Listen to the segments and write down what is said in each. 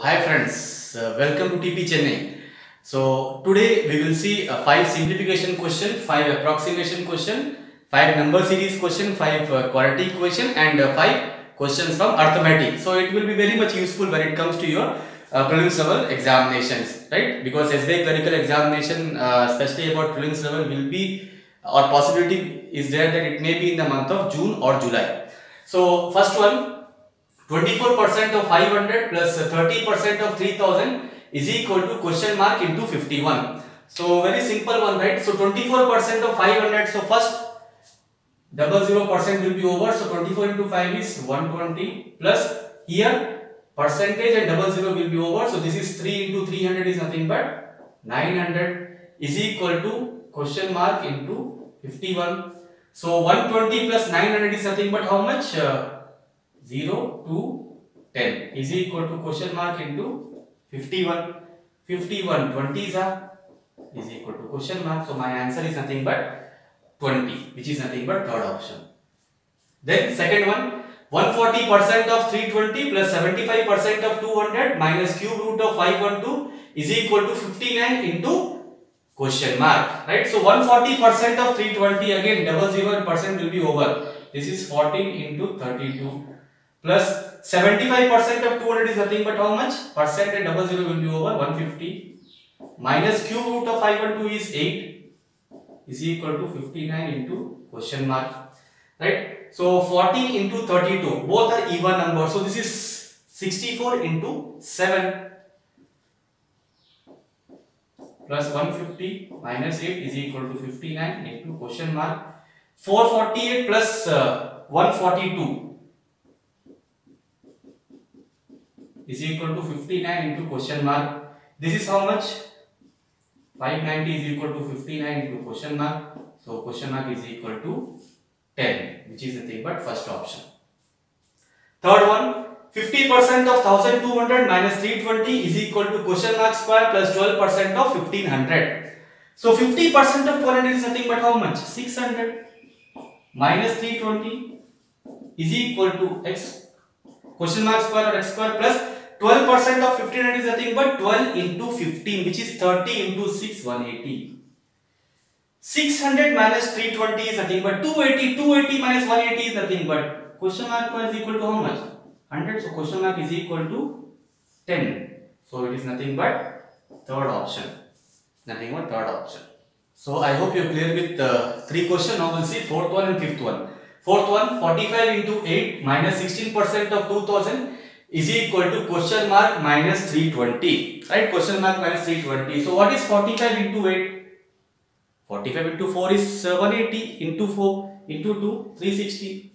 Hi friends, welcome to TP Chennai. So today we will see 5 simplification question, 5 approximation question, 5 number series question, 5 quadratic question and 5 questions from arithmetic. So it will be very much useful when it comes to your prelims level examinations, right? Because SBI clerical examination, especially about prelims level, will be or possibility is there that it may be in the month of June or July. So first one, 24% of 500 plus 30% of 3000 is equal to question mark into 51. So very simple one, right? So 24% of 500. So first 00% will be over. So 24 into 5 is 120 plus here percentage and 00 will be over. So this is 3 into 300 is nothing but 900 is equal to question mark into 51. So 120 plus 900 is nothing but how much? 0 to 10 is equal to question mark into 51. 51 20s is equal to question mark. So my answer is nothing but 20, which is nothing but third option. Then second one, 140% of 320 plus 75% of 200 minus cube root of 512 is equal to 59 into question mark, right? So 140% of 320, again 00% will be over. This is 14 into 32 plus 75% of 200 is nothing but how much? Percent and 00 will be over 150 minus cube root of 512 is 8 is equal to 59 into question mark, right? So 14 into 32, both are even numbers. So this is 64 into 7 plus 150 minus 8 is equal to 59 into question mark. 448 plus 142 is equal to 59 into question mark. This is how much? 590 is equal to 59 into question mark. So question mark is equal to 10, which is nothing but first option. Third one, 50% of 1200 minus 320 is equal to question mark square plus 12% of 1500. So 50% of 200 is nothing but how much? 600 minus 320 is equal to x question mark square or x square plus 12% of 1500 is nothing but 12 into 15, which is 30 into 6, 180. 600 minus 320 is nothing but 280. 280 minus 180 is nothing but question mark is equal to how much? 100. So question mark is equal to 10. So it is nothing but third option. Nothing but third option. So I hope you are clear with 3 questions. Now we'll see fourth one and fifth one. Fourth one, 45 into 8 minus 16% of 2000 is equal to question mark minus 320, right? Question mark minus 320. So what is 45 into 8? 45 into 4 is 180 into 4 into 2, 360.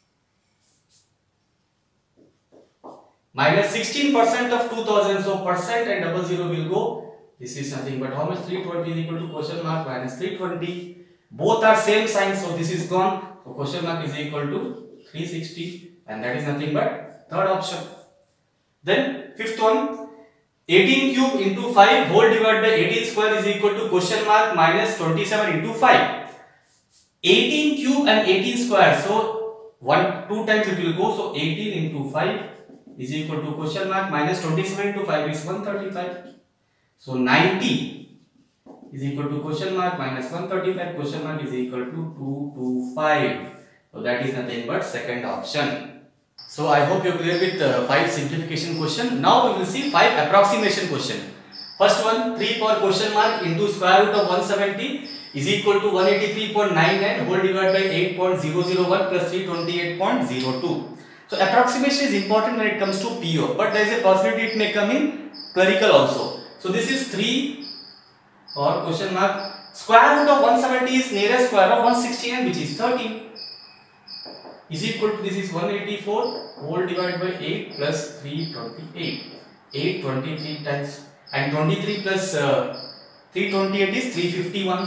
Minus 16% of 2000. So percent and 00 will go. This is nothing but how much? 320 is equal to question mark minus 320. Both are same sign. So this is gone. So question mark is equal to 360. And that is nothing but third option. Then fifth one, 18 cube into 5 whole divided by 18 square is equal to question mark minus 27 into 5. 18 cube and 18 square. So 2 times it will go. So 18 into 5 is equal to question mark minus 27 into 5 is 135. So 90 is equal to question mark minus 135. Question mark is equal to 225. So that is nothing but second option. So I hope you are clear with 5 simplification question. Now we will see 5 approximation question. First one, 3 power question mark into square root of 170 is equal to 183.99 whole divided by 8.001 plus 328.02. So approximation is important when it comes to PO, but there is a possibility it may come in clerical also. So this is 3 power question mark. Square root of 170 is nearest square of 169, which is 13. Is equal to, this is 184 whole divided by 8 plus 328. 823 times and 23 plus 328 is 351.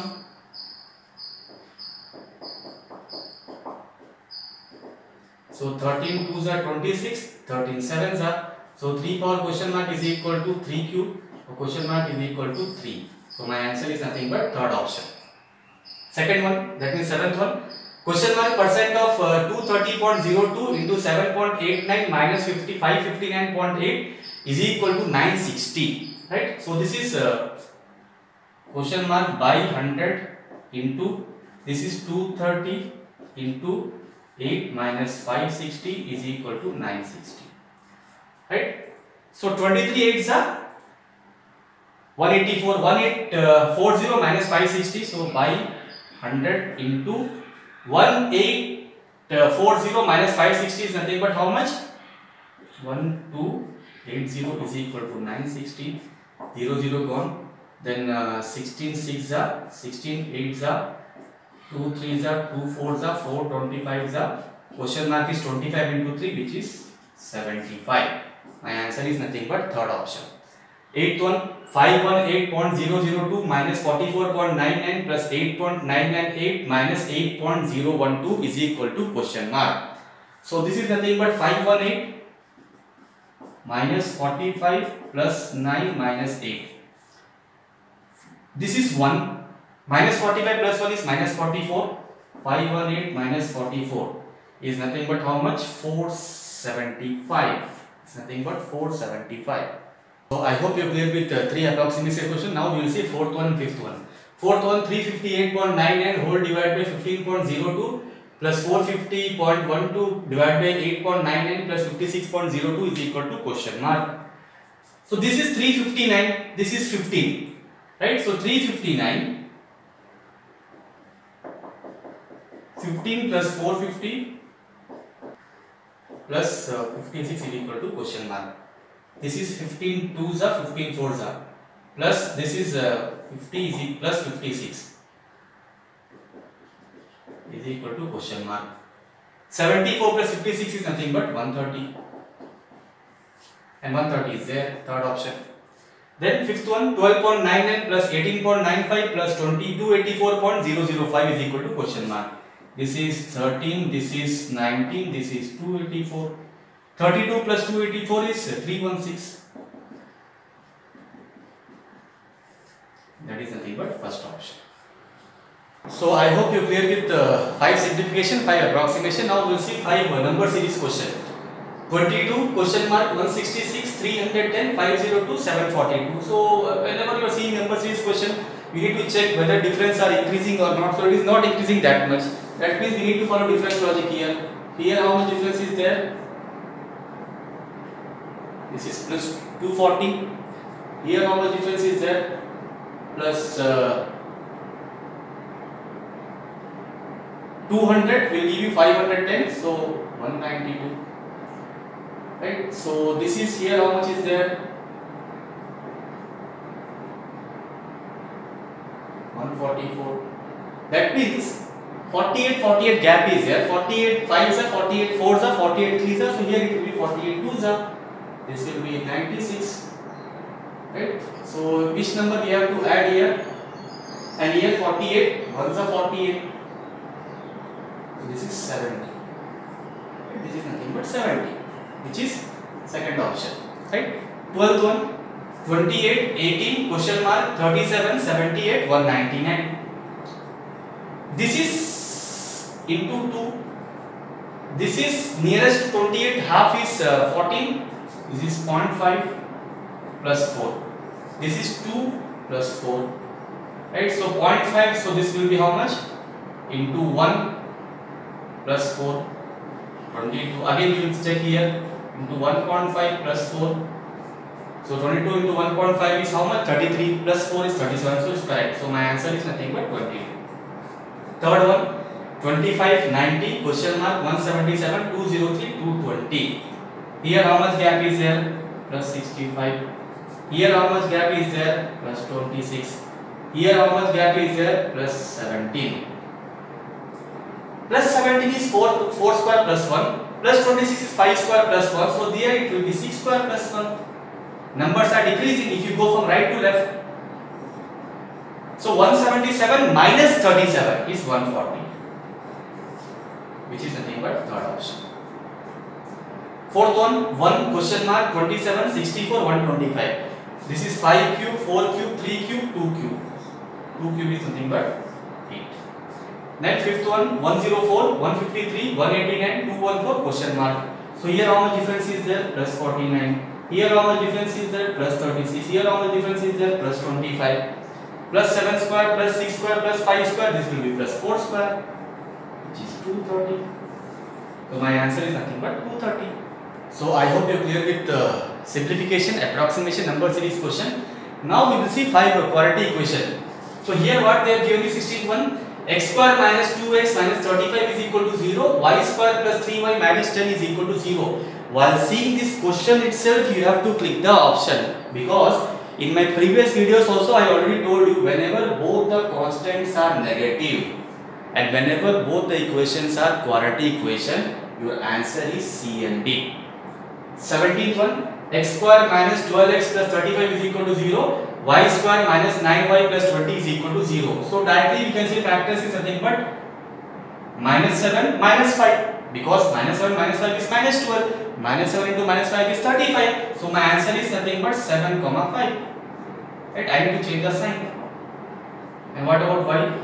So 13 2s are 26, 13 7s are. So 3 power question mark is equal to 3 cube. So question mark is equal to 3. So my answer is nothing but third option. Second one, that means seventh one. Question mark percent of 230.02 into 7.89 minus 559.8 is equal to 960, right? So this is question mark by 100 into, this is 230 into 8 minus 560 is equal to 960, right? So 23 8s are 184, 1840 minus 560, so by 100 into 1840 minus 560 is nothing but how much? 1280 is equal to 960, 0 gone, then 16 6s are, 16 8s are, 2 3s are, 2 4s are, 4 25s are, question mark is 25 into 3 which is 75. My answer is nothing but third option. 8th one, 518.002 minus 44.99 plus 8.998 minus 8.012 is equal to question mark. So this is nothing but 518 minus 45 plus 9 minus 8. This is 1. Minus 45 plus 1 is minus 44. 518 minus 44 is nothing but how much? 475. It's nothing but 475. So I hope you are clear with 3 approximation question. Now we will see 4th one and 5th one. 4th one, 358.99 whole divided by 15.02 plus 450.12 divided by 8.99 plus 56.02 is equal to question mark. So this is 359, this is 15, right? So 359, 15 plus 450 plus 56 is equal to question mark. This is 15 2s are, 15 4s are, plus this is 50 is plus 56 is equal to question mark. 74 plus 56 is nothing but 130, and 130 is there, third option. Then 5th one, 12.99 plus 18.95 plus 2284.005 is equal to question mark. This is 13, this is 19, this is 284. 32 plus 284 is 316. That is nothing but first option. So I hope you clear with 5 simplification, 5 approximation. Now we will see 5 number series question. 22 question mark 166 310 502 742. So whenever you are seeing number series question, we need to check whether difference are increasing or not. So it is not increasing that much. That means we need to follow difference logic here. Here how much difference is there? This is plus 240. Here how much difference is there? Plus 200 will give you 510. So 192. Right. So this is here how much is there? 144. That means 48 gap is there. 48 5s are, 48 4s are, 48 3s are. So here it will be 48 2s are. This will be 96, right? So which number we have to add here? And here 48, 1s are 48. So this is 70. This is nothing but 70, which is second option, right? 12th one, 28, 18, question mark, 37, 78, 199. This is into 2. This is nearest 28, half is 14. This is 0.5 plus 4. This is 2 plus 4. Right? So 0.5. So this will be how much? Into 1 plus 4. 22. Again we will check here. Into 1.5 plus 4. So 22 into 1.5 is how much? 33 plus 4 is 37. So it's correct. So my answer is nothing but 22. Third one. 25 90 question mark 177 203 220. Here how much gap is there? Plus 65. Here how much gap is there? Plus 26. Here how much gap is there? Plus 17. Plus 17 is 4 square plus 1. Plus 26 is 5 square plus 1. So there it will be 6 square plus 1. Numbers are decreasing if you go from right to left. So 177 minus 37 is 140. Which is nothing but third option. Fourth one, 1 question mark 27 64 125. This is 5 cube, 4 cube, 3 cube, 2 cube. 2 cube is nothing but 8. Then fifth one 104, 153, 189, 214 question mark. So here how much difference is there? Plus 49. Here how much difference is there? Plus 36. Here how much difference is there? Plus 25. Plus 7 square, plus 6 square, plus 5 square. This will be plus 4 square, which is 230. So my answer is nothing but 230. So I hope you are clear with simplification, approximation, number series question. Now we will see 5 quadratic equation. So here what they have given is 16th one. X square minus 2x minus 35 is equal to 0. Y square plus 3y minus 10 is equal to 0. While seeing this question itself, you have to click the option, because in my previous videos also I already told you, whenever both the constants are negative and whenever both the equations are quadratic equation, your answer is C and D. 17th one, x square minus 12x plus 35 is equal to 0. Y square minus 9y plus 20 is equal to 0. So directly we can say factors is nothing but minus 7 minus 5, because minus 7 minus 5 is minus 12. Minus 7 into minus 5 is 35. So my answer is nothing but 7, 5. Right? I need to change the sign. And what about y?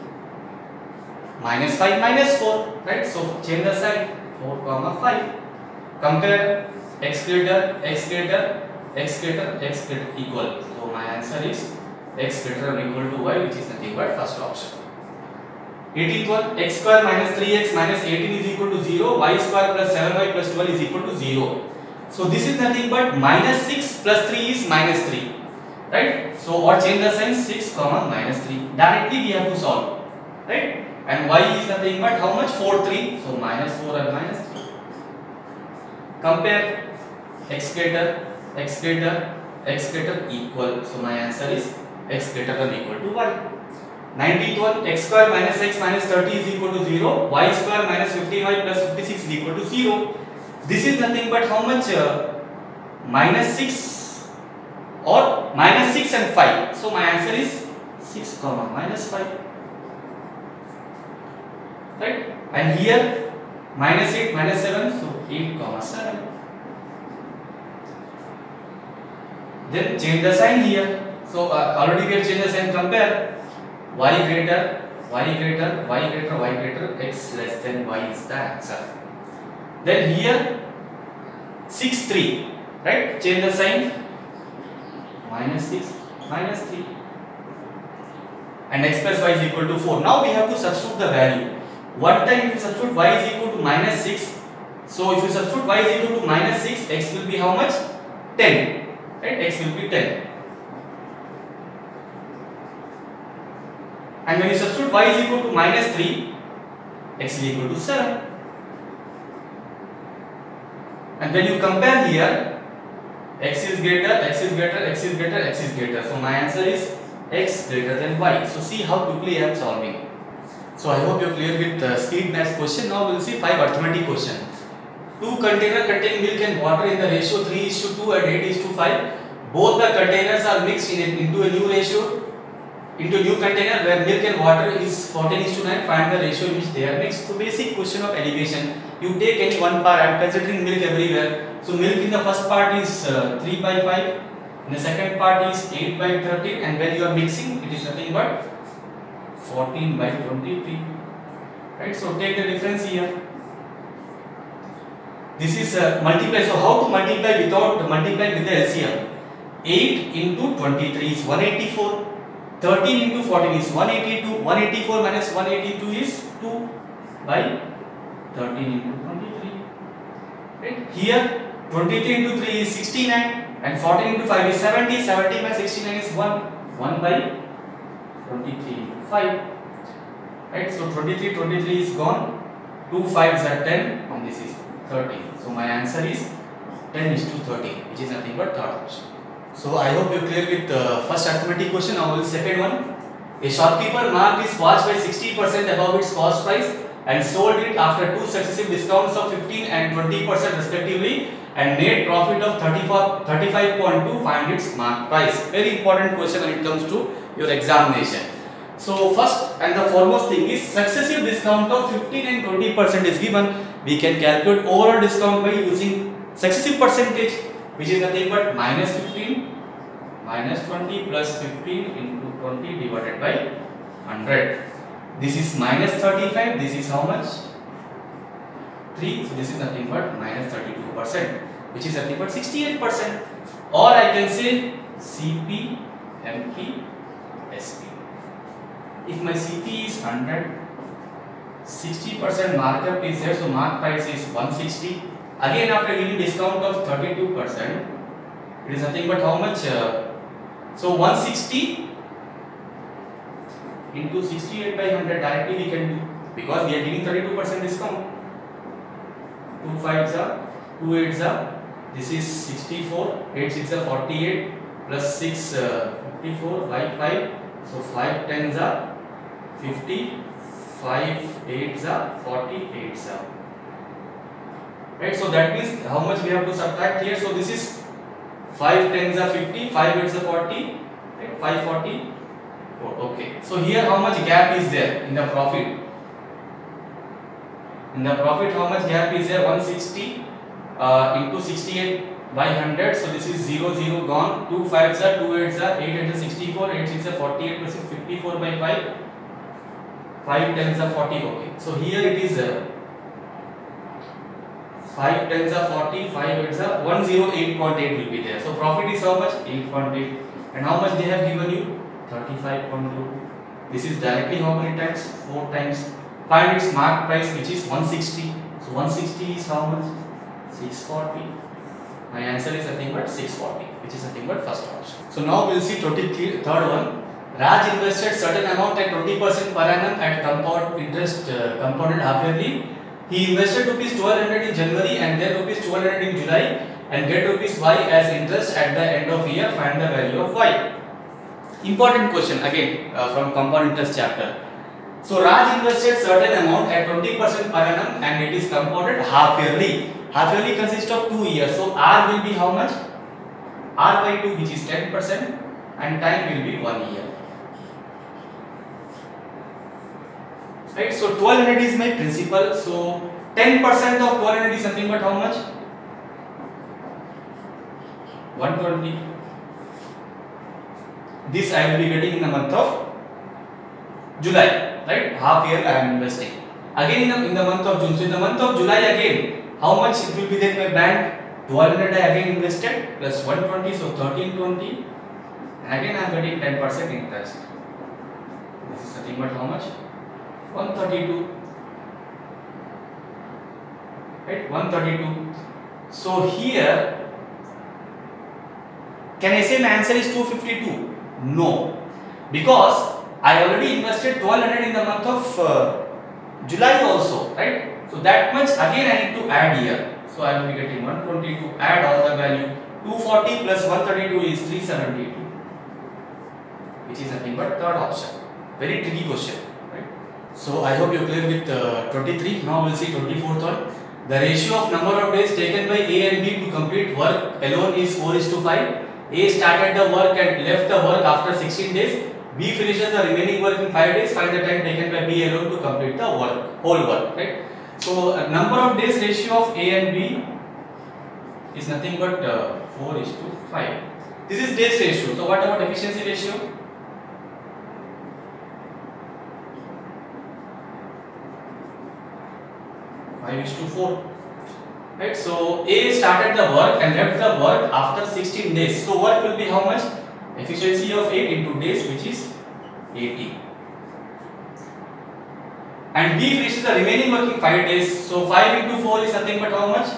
Minus 5 minus 4. Right? So change the sign. 4, 5. Compare x greater, x greater, x greater, x greater equal. So my answer is x greater or equal to y, which is nothing but first option. 18th one, x square minus 3x minus 18 is equal to 0. Y square plus 7y plus 12 is equal to 0. So this is nothing but minus 6 plus 3 is minus 3. Right? So what change the sign? 6, minus 3. Directly we have to solve. Right? And y is nothing but how much? 4, 3. So minus 4 and minus 3. Compare x greater, x greater, x greater equal. So my answer is x greater than equal to y. 19th one, x square minus x minus 30 is equal to 0. Y square minus 50y plus 56 is equal to 0. This is nothing but how much? Minus 6 or minus 6 and 5. So my answer is 6, minus 5. Right? And here minus 8, minus 7. So 8, 7. Then change the sign here. So already we have changed the sign. Compare y greater, y greater, y greater, y greater, x less than y is the answer. Then here 6, 3. Right? Change the sign. Minus 6, minus 3. And x plus y is equal to 4. Now we have to substitute the value. One time if you substitute y is equal to minus 6. So if you substitute y is equal to minus 6, x will be how much? 10. Right? X will be 10. And when you substitute y is equal to minus 3, x is equal to 7. And when you compare here, x is greater, x is greater, x is greater, x is greater. So my answer is x greater than y. So see how quickly I am solving. So I hope you are clear with speed maths question. Now we will see 5 arithmetic question. 2 containers contain milk and water in the ratio 3:2 and 8:5. Both the containers are mixed into a new ratio, into a new container where milk and water is 14:9. Find the ratio in which they are mixed. So basic question of elevation. You take any one part. I am considering milk everywhere. So milk in the first part is 3/5. In the second part is 8/13. And when you are mixing, it is nothing but 14/23. Right? So take the difference here. This is multiply. So how to multiply without multiplying with the LCM? 8 into 23 is 184. 13 into 14 is 182. 184 minus 182 is 2 by 13 into 23. Right? Here 23 into 3 is 69 and 14 into 5 is 70. 70 by 69 is 1. 1 by 23 into 5. Right? So 23 is gone. 2 5s are 10 and this is 13. So my answer is 10:13, which is nothing but third option. So I hope you are clear with first arithmetic question. Now the second one. A shopkeeper marked his watch by 60% above its cost price and sold it after 2 successive discounts of 15 and 20% respectively and made profit of 35.2. Find its mark price. Very important question when it comes to your examination. So first and the foremost thing is successive discount of 15 and 20% is given. We can calculate overall discount by using successive percentage, which is nothing but minus 15 minus 20 plus 15 into 20 divided by 100. This is minus 35. This is how much? 3. So this is nothing but minus 32%, which is nothing but 68%. Or I can say CP, MP, SP. If my CP is 100, 60% markup is there, so mark price is 160. Again, after giving discount of 32%, it is nothing but how much? So 160 into 68 by 100 directly we can do, because we are giving 32% discount. 2 5s are 2 8s are, this is 64, 8 6 are 48 plus 6 54 5 5, so 5 10s are 50, 5 8s are 48s are, right? So that means how much we have to subtract here. So this is 5 10s are 50, 5 8s are 40, right? 540. Okay, so here how much gap is there in the profit? In the profit, how much gap is there? 160 into 68 by 100. So this is 0 0 gone. 2 5s are 2 8s are 8 8 are 64, 8 6 are 48 plus 54 by 5. 5 10s are 40. Okay, so here it is 5 10s are 40, 5 8s are 108.8 will be there. So profit is how much? 8.8. And how much they have given you? 35.2. This is directly how many times? 4 times. Find its mark price, which is 160. So 160 is how much? 640. My answer is nothing but 640, which is nothing but first option. So now we'll see 23rd one. Raj invested certain amount at 20% per annum at compound interest, compounded half yearly. He invested rupees 1200 in January and then rupees 1200 in July and get rupees Y as interest at the end of year. Find the value of Y. Important question again from compound interest chapter. So Raj invested certain amount at 20% per annum and it is compounded half yearly. Half yearly consists of 2 years. So R will be how much? R by 2, which is 10%, and time will be 1 year. Right. So 1200 is my principal. So 10% of 1200 is something but how much? 120. This I will be getting in the month of July, right? Half year I am investing. Again in the month of June. So in the month of July again, how much it will be there in my bank? 1200 I again invested plus 120, so 1320. And again I am getting 10% interest. This is nothing but how much? 132. Right? 132. So here, can I say my answer is 252? No, because I already invested 1200 in the month of July also, right? So that much again I need to add here. So I will be getting 120 to add all the value. 240 plus 132 is 372, which is nothing but third option. Very tricky question, right? So I hope you are clear with 23. Now we will see 24th one. The ratio of number of days taken by A and B to complete work alone is 4:5. A started the work and left the work after 16 days. B finishes the remaining work in 5 days. Find the time taken by B alone to complete the work, whole work, right? So number of days ratio of A and B is nothing but 4:5. This is days ratio. So what about efficiency ratio? Five is to 4. Right, so A started the work and left the work after 16 days. So work will be how much? Efficiency of 8 into days, which is 80. And B finishes the remaining work in 5 days. So 5 into 4 is nothing but how much?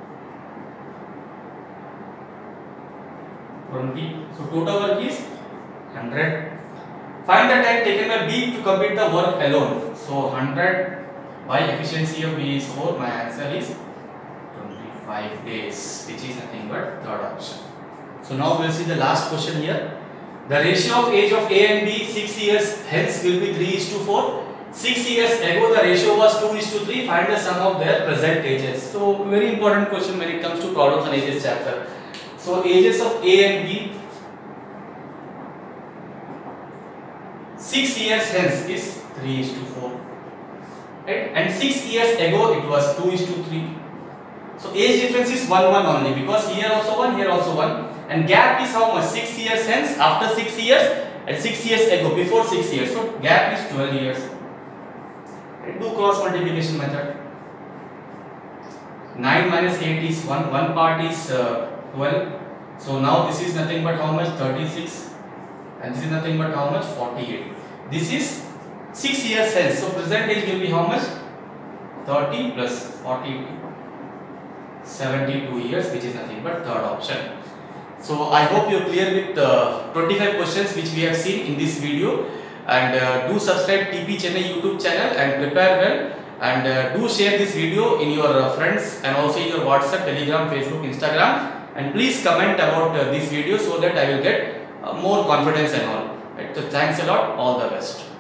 20. So total work is 100. Find the time taken by B to complete the work alone. So 100 by efficiency of B is 4. My answer is 25 days, which is nothing but third option. So now we will see the last question here. The ratio of age of A and B 6 years hence will be 3:4. 6 years ago the ratio was 2:3. Find the sum of their present ages. So very important question when it comes to problems on ages chapter. So ages of A and B 6 years hence is 3:4. Right? And 6 years ago it was 2:3. So age difference is 1 only, because here also 1, here also 1, and gap is how much? 6 years hence, after 6 years, and 6 years ago, before 6 years. So gap is 12 years. Do cross multiplication method. 9 minus 8 is 1. One part is 12. So now this is nothing but how much? 36. And this is nothing but how much? 48. This is 6 years hence. So present age will be how much? 30 plus 42. 72 years, which is nothing but third option. So I hope you are clear with 25 questions which we have seen in this video. And do subscribe TP Chennai YouTube channel and prepare well. And do share this video in your friends and also in your WhatsApp, Telegram, Facebook, Instagram. And please comment about this video so that I will get more confidence and all. Right? So thanks a lot. All the best.